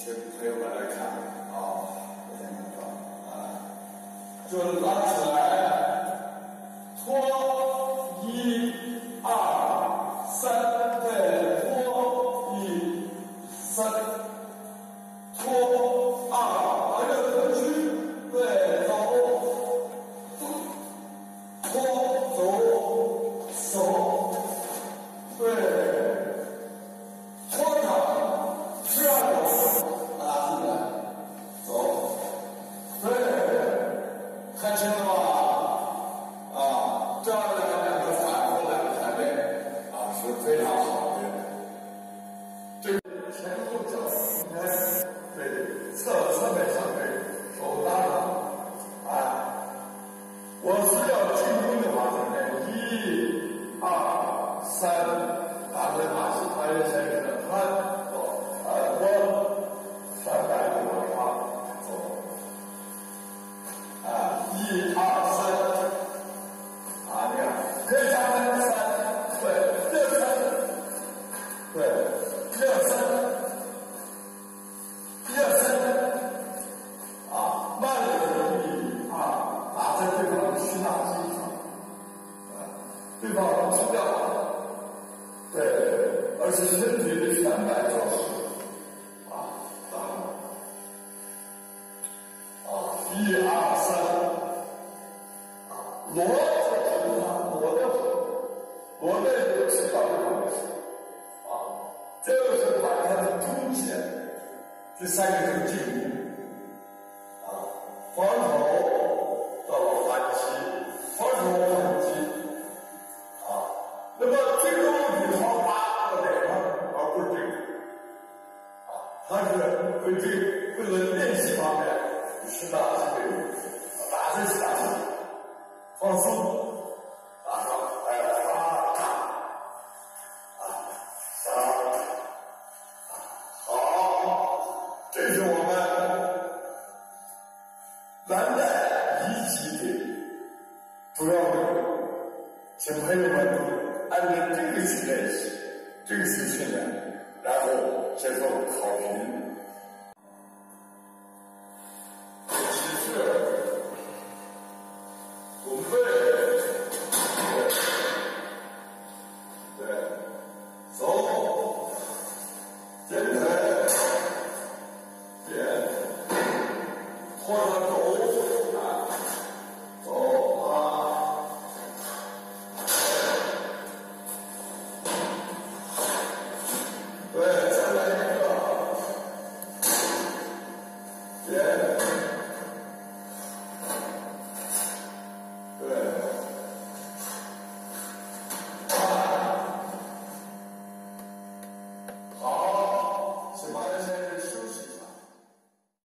请朋友们来看啊，我先看看啊，就拉起来，拖一二三，对，拖一三，拖二，把这个分区，对，走，拖走，对，拖着，这样走，拉进来，走，对，看清了吗？啊，这样的两个反过来的排列啊是非常好的。这个前后脚应该对侧面上对手搭着，啊，我是要进攻的话，一、二、三，打在马戏团员前面的hand one，三百度往上走，啊，一二三，啊，你看，可以加分三，对，热身，对，热身，热身，啊，慢点一二，打在对方的虚大肌上，对方吃掉了，对，而且身体的全摆交势，啊，一二三，啊，挪着头发，挪着手，挪着就吃到对方的手，啊，这个是把它的凸显，这三个是进攻，啊，防守到反击，防守反击，啊，那么这个问题好打到哪上，而不是这个，啊，它是为了练习方面是打这个，打这下去，放松，打上，好，这是我们蓝带一级的主要内容，请朋友们按照这个去练习，这个去训练，然后接受考评。其次，准备，对，走，肩抬，点，拖着走，啊，走啊，对，再来一个，点。